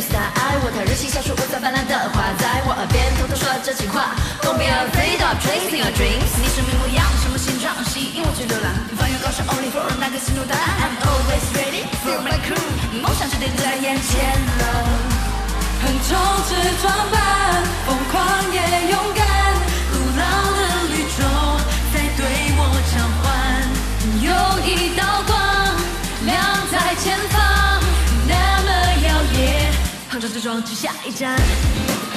superstar，爱我太任性，像树五彩斑斓的花，在我耳边偷偷说着情话。Don't be afraid of chasing your dreams， 你生命模样，什么形状吸引我去流浪？翻越高山 only for 那个心中答案。I'm always ready for my crew， 梦想之点在眼前了。横冲直撞般疯狂也勇敢，古老的绿洲在对我召唤，有一道光亮在前方，那么耀眼，横冲直撞去下一站。